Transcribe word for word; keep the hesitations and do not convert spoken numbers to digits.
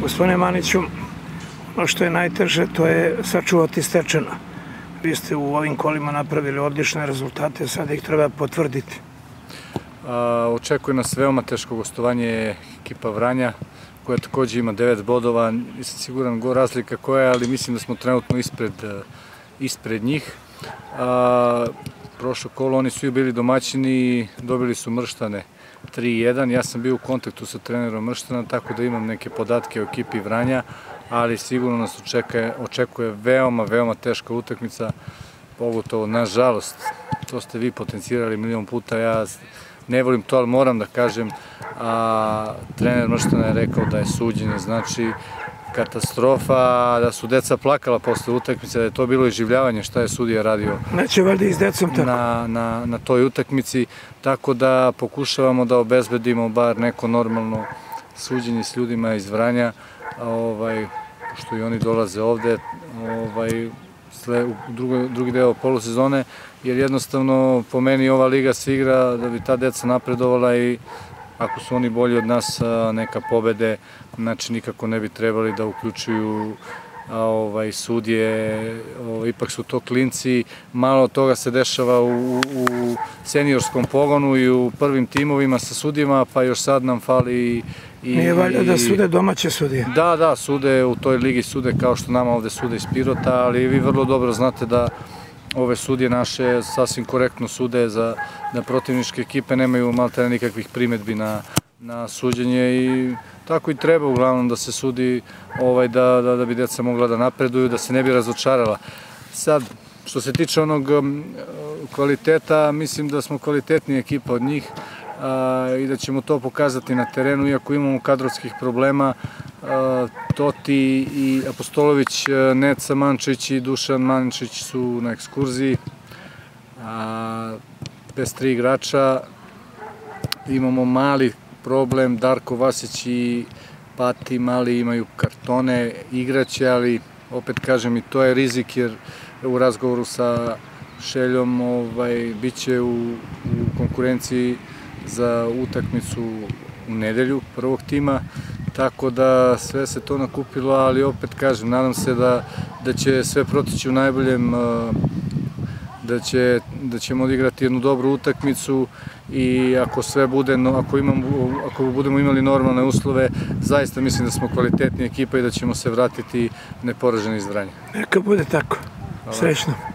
Gospodine Maniću, ono što je najteže, to je sačuvati stečeno. Vi ste u ovim kolima napravili odlične rezultate, sad ih treba potvrditi. Očekuje nas veoma teško gostovanje ekipa Vranja, koja takođe ima devet bodova. Nisam siguran go razlika koja je, ali mislim da smo trenutno ispred njih. Prošlo kolo oni su bili domaćini i dobili su Mrštane tri jedan. Ja sam bio u kontaktu sa trenerom Mrštana, tako da imam neke podatke o ekipi Vranja, ali sigurno nas očekuje veoma, veoma teška utakmica, pogotovo, nažalost, to ste vi potencirali milion puta, ja ne volim to, ali moram da kažem, a trener Mrštana je rekao da je suđenje, znači, katastrofa, da su deca plakala posle utakmice, da je to bilo iživljavanje šta je sudija radio na toj utakmici, tako da pokušavamo da obezbedimo bar neko normalno suđenje s ljudima iz Vranja, pošto i oni dolaze ovde u drugi deo polusezone, jer jednostavno po meni ova liga se igra da bi ta deca napredovala i ako su oni bolji od nas, neka pobede, znači nikako ne bi trebali da uključuju sudije, ipak su to klinci, malo toga se dešava u seniorskom pogonu i u prvim timovima sa sudijama, pa još sad nam fali i... Nije valjda da sude domaće sudije? Da, da, sude u toj ligi, sude kao što nama ovde sude iz Pirota, ali vi vrlo dobro znate da ove sudije naše sasvim korektno sude za protivničke ekipe, nemaju maltene nikakvih primetbi na suđenje i tako i treba uglavnom da se sudi da bi deca mogla da napreduju, da se ne bi razočarala. Sad, što se tiče onog kvaliteta, mislim da smo kvalitetnija ekipa od njih i da ćemo to pokazati na terenu, iako imamo kadrovskih problema. Toti i Apostolović, Neca Mančić i Dušan Mančić su na ekskurziji, bez tri igrača. Imamo mali problem, Darko Vasić i Pati Mali imaju kartone, igraće, ali opet kažem i to je rizik, jer u razgovoru sa Šeljom bit će u konkurenciji za utakmicu u nedelju prvog tima, tako da sve se to nakupilo, ali opet kažem, nadam se da će sve protići u najboljem, da ćemo odigrati jednu dobru utakmicu i ako sve bude, ako budemo imali normalne uslove, zaista mislim da smo kvalitetnija ekipa i da ćemo se vratiti neporaženi iz Vranja. Neka bude tako. Srećno.